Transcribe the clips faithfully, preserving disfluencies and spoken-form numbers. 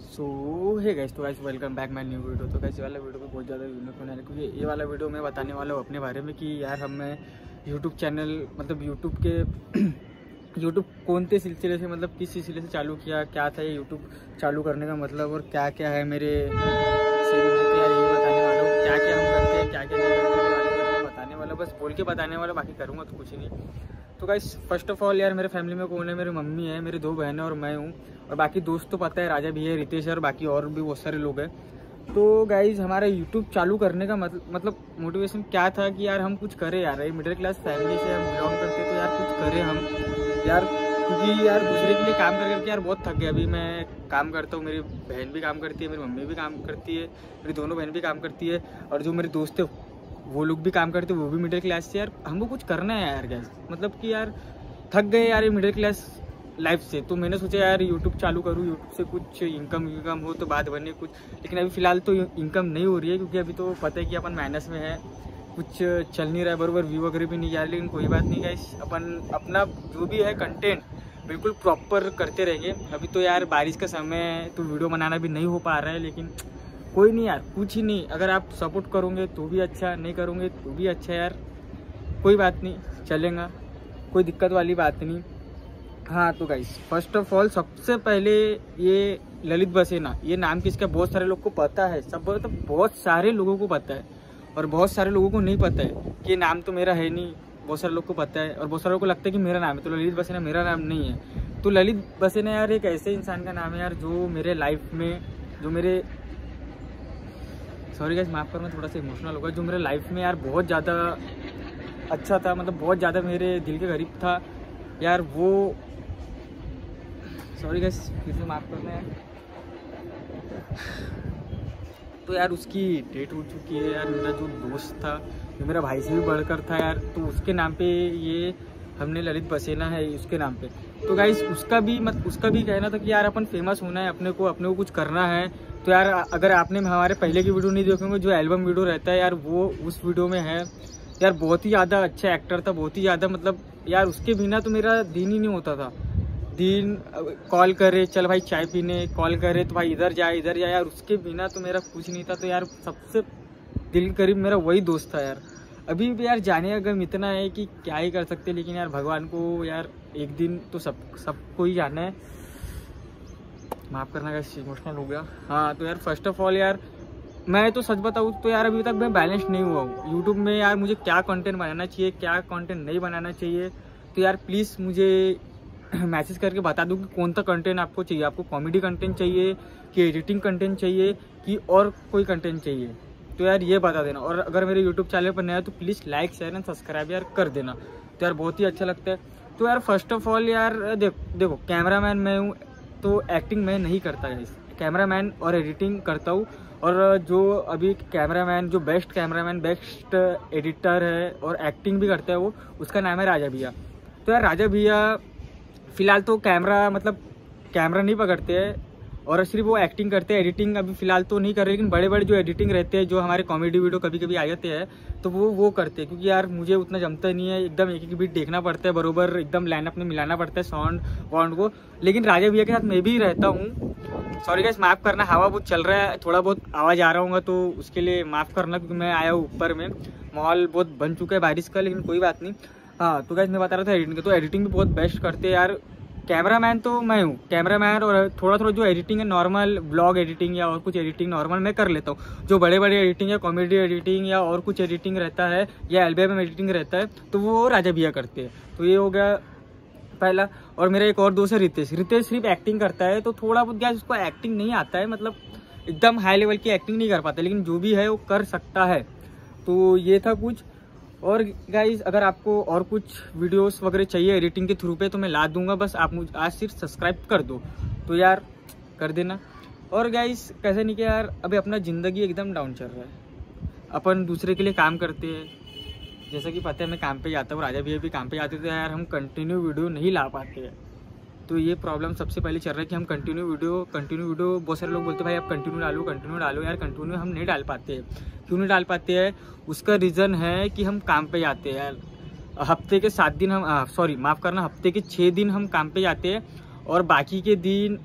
सो hey guys, तो guys welcome back my new video. तो guys वाला वीडियो में बहुत ज़्यादा यूनिक होने वाला है, क्योंकि ये वाला वीडियो मैं बताने वाला हूँ अपने बारे में कि यार हम मैं यूट्यूब चैनल मतलब यूट्यूब के यूट्यूब कौन से सिलसिले से मतलब किस सिलसिले से चालू किया, क्या था ये यूट्यूब चालू करने का मतलब, और क्या क्या है मेरे सीन में। तो यार यही बताने वाला हूँ, क्या क्या हम करते हैं क्या क्या नहीं करते, बताने वाला, बस बोल के बताने वाला, बाकी करूँगा तो कुछ नहीं। तो गाइस फर्स्ट ऑफ ऑल यार मेरे फैमिली में कौन है, मेरी मम्मी है, मेरी दो बहनें और मैं हूँ, और बाकी दोस्त तो पता है, राजा भी है, रितेश है, और बाकी और भी बहुत सारे लोग हैं। तो गाइज हमारा यूट्यूब चालू करने का मतलब मतलब मोटिवेशन क्या था कि यार हम कुछ करें यार, ये मिडिल क्लास फैमिली से हम बिलोंग करते, तो यार कुछ करें हम यार, क्योंकि यार दूसरे के लिए काम कर करके यार बहुत थक गया। अभी मैं काम करता हूँ, मेरी बहन भी काम करती है, मेरी मम्मी भी काम करती है, मेरी दोनों बहन भी काम करती है, और जो मेरे दोस्त है वो लोग भी काम करते हैं, वो भी मिडिल क्लास से। यार हमको कुछ करना है यार गाइस, मतलब कि यार थक गए यार ये मिडिल क्लास लाइफ से। तो मैंने सोचा यार यूट्यूब चालू करूँ, यूट्यूब से कुछ इनकम इनकम हो तो बात बने कुछ, लेकिन अभी फ़िलहाल तो इनकम नहीं हो रही है, क्योंकि अभी तो पता है कि अपन माइनस में है, कुछ चल नहीं रहा है बराबर, व्यू वगैरह भी नहीं जा रही। लेकिन कोई बात नहीं गाइस, अपन अपना जो भी है कंटेंट बिल्कुल प्रॉपर करते रहेंगे। अभी तो यार बारिश का समय है तो वीडियो बनाना भी नहीं हो पा रहा है, लेकिन कोई नहीं यार, कुछ ही नहीं, अगर आप सपोर्ट करोगे तो भी अच्छा, नहीं करोगे तो भी अच्छा यार, कोई बात नहीं, चलेगा, कोई दिक्कत वाली बात नहीं। हाँ तो गाइस फर्स्ट ऑफ ऑल सबसे पहले ये ललित बसेना, ये नाम किसका बहुत सारे लोग को पता है, सब मतलब बहुत सारे लोगों को पता है, और बहुत सारे लोगों को नहीं पता है कि ये नाम तो मेरा है नहीं। बहुत सारे लोग को पता है और बहुत सारे लोग को लगता है कि मेरा नाम है, तो ललित बसेना मेरा नाम नहीं है। तो ललित बसेना यार एक ऐसे इंसान का नाम है यार जो मेरे लाइफ में, जो मेरे सॉरी गाइस माफ़ करना, थोड़ा सा इमोशनल होगा, जो मेरे लाइफ में यार बहुत ज़्यादा अच्छा था, मतलब बहुत ज़्यादा मेरे दिल के करीब था यार वो। सॉरी गाइस फिर से माफ़ करना है। तो यार उसकी डेट हो चुकी है यार। मेरा जो दोस्त था, जो मेरा भाई से भी बढ़कर था यार, तो उसके नाम पे ये हमने ललित बसेना है उसके नाम पे। तो गाइस उसका भी मत उसका भी कहना था कि यार अपन फेमस होना है, अपने को अपने को कुछ करना है। तो यार अगर आपने हमारे पहले की वीडियो नहीं देखोगे, जो एल्बम वीडियो रहता है यार, वो उस वीडियो में है यार। बहुत ही ज़्यादा अच्छा एक्टर था, बहुत ही ज़्यादा, मतलब यार उसके बिना तो मेरा दिन ही नहीं होता था। दिन कॉल करे चल भाई चाय पीने, कॉल करे तो भाई इधर जाए इधर जाए, यार उसके बिना तो मेरा कुछ नहीं था। तो यार सबसे दिल के करीब मेरा वही दोस्त था यार। अभी भी यार जाने का गम इतना है कि क्या ही कर सकते, लेकिन यार भगवान को यार एक दिन तो सब सबको ही जाना है। माफ़ करना का इमोशनल हो गया। हाँ तो यार फर्स्ट ऑफ ऑल यार मैं तो सच बताऊँ तो यार अभी तक मैं बैलेंस नहीं हुआ हूँ यूट्यूब में। यार मुझे क्या कंटेंट बनाना चाहिए, क्या कंटेंट नहीं बनाना चाहिए, तो यार प्लीज़ मुझे मैसेज करके बता दूँ कि कौन सा कंटेंट आपको चाहिए। आपको कॉमेडी कंटेंट चाहिए कि एडिटिंग कंटेंट चाहिए कि और कोई कंटेंट चाहिए, तो यार ये बता देना। और अगर मेरे यूट्यूब चैनल पर नया है तो please like share and subscribe यार कर देना, तो यार बहुत ही अच्छा लगता है। तो यार फर्स्ट ऑफ ऑल यार देख देखो कैमरामैन मैं हूँ, तो एक्टिंग मैं नहीं करता है, कैमरामैन और एडिटिंग करता हूँ। और जो अभी कैमरामैन, जो बेस्ट कैमरामैन बेस्ट एडिटर है और एक्टिंग भी करता है, वो उसका नाम है राजा भैया। तो यार राजा भैया फ़िलहाल तो कैमरा मतलब कैमरा नहीं पकड़ते हैं, और सिर्फ वो एक्टिंग करते हैं, एडिटिंग अभी फ़िलहाल तो नहीं कर रहे, लेकिन बड़े बड़े जो एडिटिंग रहते हैं, जो हमारे कॉमेडी वीडियो कभी कभी आ जाते हैं, तो वो वो करते हैं। क्योंकि यार मुझे उतना जमता नहीं है, एकदम एक एक बीट देखना पड़ता है, बरोबर एकदम लाइनअप में मिलाना पड़ता है साउंड वाउंड को। लेकिन राजा भैया के साथ मैं भी रहता हूँ। सॉरी गाइस माफ़ करना, हवा बहुत चल रहा है, थोड़ा बहुत आवाज़ आ रहा होगा तो उसके लिए माफ़ करना, क्योंकि मैं आया हूँ ऊपर में, माहौल बहुत बन चुका है बारिश का, लेकिन कोई बात नहीं। हाँ तो गाइस मैं बता रहा था एडिटिंग, तो एडिटिंग भी बहुत बेस्ट करते हैं यार। कैमरामैन तो मैं हूँ कैमरामैन, और थोड़ा थोड़ा जो एडिटिंग है नॉर्मल ब्लॉग एडिटिंग या और कुछ एडिटिंग नॉर्मल मैं कर लेता हूँ। जो बड़े बड़े एडिटिंग या कॉमेडी एडिटिंग या और कुछ एडिटिंग रहता है या एल्बम एडिटिंग रहता है, तो वो राजा भैया करते हैं। तो ये हो गया पहला। और मेरा एक और दोस्त है रितेश, रितेश सिर्फ एक्टिंग करता है, तो थोड़ा बहुत गैस उसको एक्टिंग नहीं आता है, मतलब एकदम हाई लेवल की एक्टिंग नहीं कर पाता, लेकिन जो भी है वो कर सकता है। तो ये था कुछ। और गाइज अगर आपको और कुछ वीडियोस वगैरह चाहिए एडिटिंग के थ्रू पे, तो मैं ला दूंगा, बस आप मुझे आज सिर्फ सब्सक्राइब कर दो, तो यार कर देना। और गाइज कैसे नहीं कि यार अभी अपना ज़िंदगी एकदम डाउन चल रहा है, अपन दूसरे के लिए काम करते हैं, जैसा कि पता है मैं काम पे जाता हूँ, राजा भैया भी काम पे जाते थे यार, हम कंटिन्यू वीडियो नहीं ला पाते हैं। तो ये प्रॉब्लम सबसे पहले चल रहा है कि हम कंटिन्यू वीडियो कंटिन्यू वीडियो बहुत सारे लोग बोलते हैं भाई आप कंटिन्यू डालो कंटिन्यू डालो, यार कंटिन्यू हम नहीं डाल पाते हैं। क्यों नहीं डाल पाते हैं? उसका रीज़न है कि हम काम पे जाते हैं यार। हफ्ते के सात दिन हम सॉरी माफ़ करना हफ्ते के छः दिन हम काम पे जाते हैं, और बाकी के दिन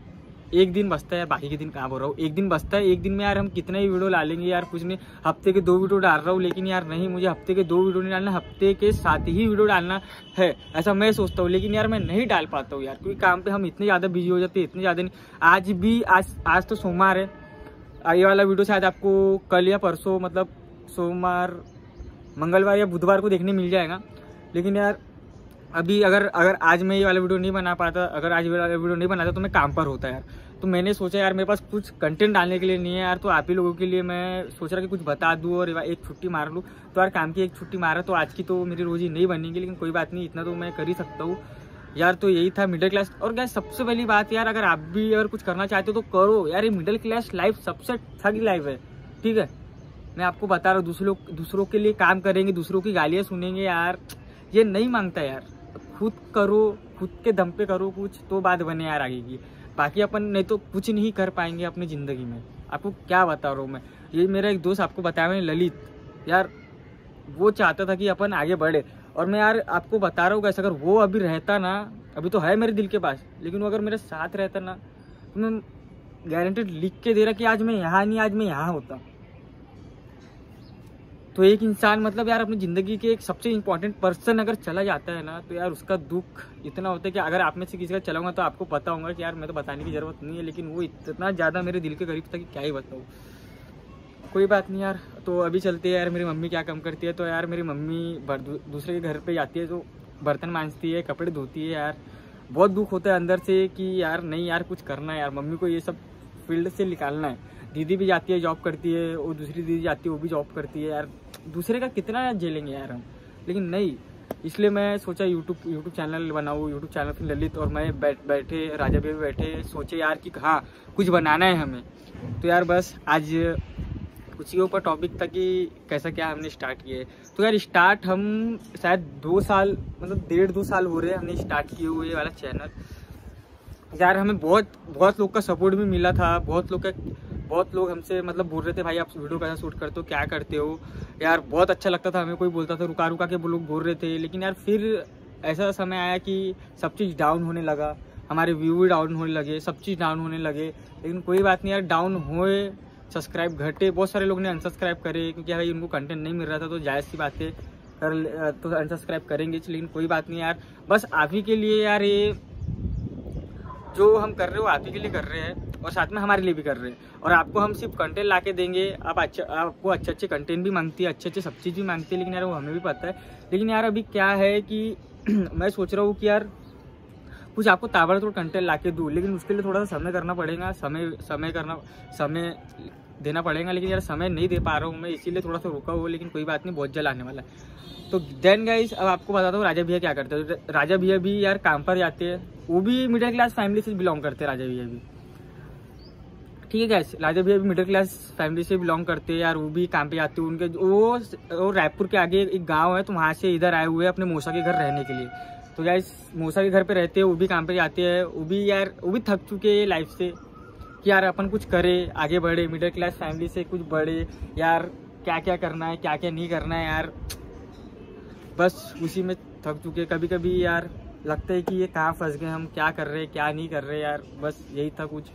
एक दिन बचता है, बाकी के दिन कहाँ बोल रहा हूँ, एक दिन बचता है। एक दिन में यार हम कितने ही वीडियो डालेंगे यार, कुछ नहीं, हफ्ते के दो वीडियो डाल रहा हूँ, लेकिन यार नहीं, मुझे हफ्ते के दो वीडियो नहीं डालना, हफ्ते के साथ ही वीडियो डालना है, ऐसा मैं सोचता हूँ। लेकिन यार मैं नहीं डाल पाता हूँ यार, क्योंकि काम पे हम इतने ज़्यादा बिजी हो जाते हैं, इतने ज़्यादा नहीं। आज भी आज आज तो सोमवार है, ये वाला वीडियो शायद आपको कल या परसों, मतलब सोमवार, मंगलवार या बुधवार को देखने मिल जाएगा। लेकिन यार अभी अगर अगर आज मैं ये वाला वीडियो नहीं बना पाता, अगर आज ये वाला वीडियो नहीं बनाता तो मैं काम पर होता यार। तो मैंने सोचा यार मेरे पास कुछ कंटेंट डालने के लिए नहीं है यार, तो आप ही लोगों के लिए मैं सोच रहा कि कुछ बता दूँ और एक छुट्टी मार लूँ। तो यार काम की एक छुट्टी मारा, तो आज की तो मेरी रोज़ी नहीं बनेगी, लेकिन कोई बात नहीं, इतना तो मैं कर ही सकता हूँ यार। तो यही था मिडिल क्लास। और क्या सबसे पहली बात यार, अगर आप भी अगर कुछ करना चाहते हो तो करो यार, ये मिडिल क्लास लाइफ सबसे ठगी लाइफ है, ठीक है। मैं आपको बता रहा हूँ, दूसरों दूसरों के लिए काम करेंगे, दूसरों की गालियाँ सुनेंगे यार, ये नहीं मांगता यार। खुद करो, खुद के दम पे करो कुछ, तो बात बने यार आगे की। बाकी अपन नहीं तो कुछ नहीं कर पाएंगे अपनी ज़िंदगी में। आपको क्या बता रहा हूँ मैं, ये मेरा एक दोस्त आपको बताया मैंने, ललित यार, वो चाहता था कि अपन आगे बढ़े। और मैं यार आपको बता रहा हूँ कैसे, अगर वो अभी रहता ना, अभी तो है मेरे दिल के पास, लेकिन वो अगर मेरे साथ रहता ना, तो मैं गारंटेड लिख के दे रहा कि आज मैं यहाँ नहीं, आज मैं यहाँ होता। तो एक इंसान मतलब यार अपनी ज़िंदगी के एक सबसे इम्पोर्टेंट पर्सन अगर चला जाता है ना, तो यार उसका दुख इतना होता है कि अगर आप में से किसी का चलाऊंगा तो आपको पता होगा कि यार मैं तो बताने की ज़रूरत नहीं है, लेकिन वो इतना ज़्यादा मेरे दिल के करीब था कि क्या ही बताऊँ। कोई बात नहीं यार, तो अभी चलते हैं यार। मेरी मम्मी क्या काम करती है, तो यार मेरी मम्मी दूसरे के घर पे जाती है, तो बर्तन मांजती है, कपड़े धोती है यार। बहुत दुख होता है अंदर से कि यार नहीं यार, कुछ करना है यार, मम्मी को ये सब फील्ड से निकालना है। दीदी भी जाती है, जॉब करती है, और दूसरी दीदी जाती है, वो भी जॉब करती है यार। दूसरे का कितना झेलेंगे यार हम, लेकिन नहीं, इसलिए मैं सोचा यूट्यूब यूट्यूब चैनल बनाऊँ। यूट्यूब चैनल फिर ललित और मैं बैठ बैठे राजा भी बैठे सोचे यार कि हाँ कुछ बनाना है हमें। तो यार बस आज कुछ के ऊपर टॉपिक था कि कैसा क्या हमने स्टार्ट किया है। तो यार स्टार्ट हम शायद दो साल मतलब डेढ़ दो साल हो रहे हैं हमने स्टार्ट किए हुए वाला चैनल। यार हमें बहुत बहुत लोग का सपोर्ट भी मिला था, बहुत लोग का बहुत लोग हमसे मतलब बोल रहे थे भाई आप वीडियो कैसा शूट करते हो, क्या करते हो यार। बहुत अच्छा लगता था हमें, कोई बोलता था, रुका रुका के वो लोग बोल रहे थे। लेकिन यार फिर ऐसा समय आया कि सब चीज़ डाउन होने लगा, हमारे व्यू भी डाउन होने लगे, सब चीज़ डाउन होने लगे। लेकिन कोई बात नहीं यार, डाउन हुए, सब्सक्राइब घटे, बहुत सारे लोग ने अनसब्सक्राइब करे क्योंकि भाई उनको कंटेंट नहीं मिल रहा था, तो जायज़ सी बात है कर तो अनसब्सक्राइब करेंगे। लेकिन कोई बात नहीं यार, बस आप ही के लिए यार, ये जो हम कर रहे हो आप ही के लिए कर रहे हैं और साथ में हमारे लिए भी कर रहे हैं। और आपको हम सिर्फ कंटेंट ला के देंगे, आप अच्छा आपको अच्छे अच्छे कंटेंट भी मांगती है, अच्छे अच्छे सब चीज़ भी मांगती है, लेकिन यार वो हमें भी पता है। लेकिन यार अभी क्या है कि मैं सोच रहा हूँ कि यार कुछ आपको ताबड़तोड़ कंटेंट ला के दूँ, लेकिन उसके लिए थोड़ा सा समय करना पड़ेगा, समय समय करना समय देना पड़ेगा। लेकिन यार समय नहीं दे पा रहा हूँ मैं, इसीलिए थोड़ा सा रुका हुआ। लेकिन कोई बात नहीं, बहुत जल्द आने वाला है। तो देन गाइस अब आपको बताता हूँ राजा भैया क्या करते हैं। राजा भैया भी यार काम पर जाते हैं, वो भी मिडिल क्लास फैमिली से बिलोंग करते हैं राजा भैया भी, ठीक है गाइस। राजा भैया भी मिडिल क्लास फैमिली से बिलोंग करते हैं यार, वो भी काम पे जाते हैं। उनके वो, वो रायपुर के आगे एक गाँव है, तो वहाँ से इधर आए हुए हैं अपने मौसा के घर रहने के लिए। तो गाइस मौसा के घर पे रहते हैं, वो भी काम पे जाते हैं, वो भी यार वो भी थक चुके हैं लाइफ से कि यार अपन कुछ करें, आगे बढ़े, मिडिल क्लास फैमिली से कुछ बढ़े यार, क्या क्या करना है, क्या क्या नहीं करना है यार, बस उसी में थक चुके। कभी कभी यार लगता है कि ये कहाँ फंस गए हम, क्या कर रहे हैं क्या नहीं कर रहे यार, बस यही था कुछ।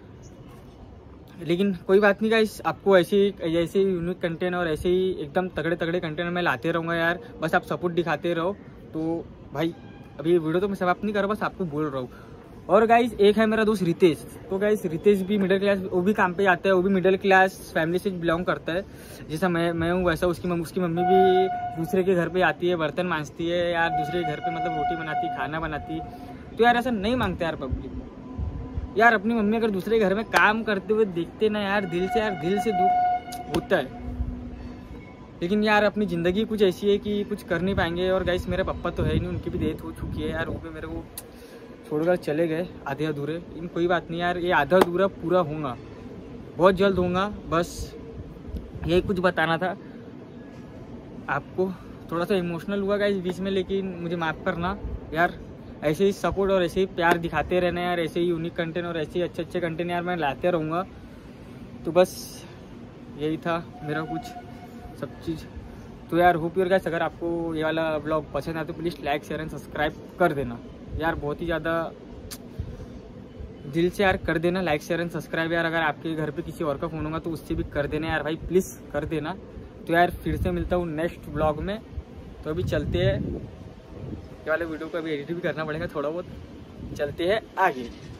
लेकिन कोई बात नहीं गाइस, आपको ऐसे ही ऐसे ही यूनिक कंटेंट और ऐसे ही एकदम तगड़े तगड़े कंटेंट मैं लाते रहूँगा यार, बस आप सपोर्ट दिखाते रहो। तो भाई अभी वीडियो तो मैं समाप्त नहीं कर रहा, बस आपको बोल रहा हूँ। और गाइस एक है मेरा दोस्त रितेश, तो गाइस रितेश भी मिडिल क्लास, वो भी काम पे जाता है, वो भी मिडिल क्लास फैमिली से बिलोंग करता है। जैसा मैं मैं हूँ वैसा उसकी मम्मी उसकी मम्मी भी दूसरे के घर पे आती है, बर्तन मांजती है यार, दूसरे के घर पे मतलब रोटी बनाती, खाना बनाती। तो यार ऐसा नहीं मांगते यार पब्लिक यार, अपनी मम्मी अगर दूसरे घर में काम करते हुए देखते ना यार, दिल से यार दिल से दुख होता है। लेकिन यार अपनी ज़िंदगी कुछ ऐसी है कि कुछ कर नहीं पाएंगे। और गाइस मेरे पापा तो है नहीं, उनकी भी डेथ हो चुकी है यार, वो भी मेरे को छोड़कर चले गए आधे अधूरे। लेकिन कोई बात नहीं यार, ये आधा अधूरा पूरा होगा, बहुत जल्द होगा। बस यही कुछ बताना था आपको। थोड़ा सा इमोशनल हुआ गाइस बीच में, लेकिन मुझे माफ़ करना यार। ऐसे ही सपोर्ट और ऐसे ही प्यार दिखाते रहना यार, ऐसे ही यूनिक कंटेंट और ऐसे ही अच्छे अच्छे कंटेंट यार मैं लाते रहूँगा। तो बस यही था मेरा कुछ सब चीज़। तो यार होप यूर गाइस, अगर आपको ये वाला ब्लॉग पसंद आए तो please like share and subscribe कर देना यार। बहुत ही ज़्यादा दिल से यार कर देना लाइक शेयर एंड सब्सक्राइब यार। अगर आपके घर पे किसी और का फ़ोन होगा तो उससे भी कर देना यार भाई, प्लीज़ कर देना। तो यार फिर से मिलता हूँ नेक्स्ट ब्लॉग में। तो अभी चलते हैं, ये वाले वीडियो को अभी एडिट भी करना पड़ेगा थोड़ा बहुत, चलते हैं आगे।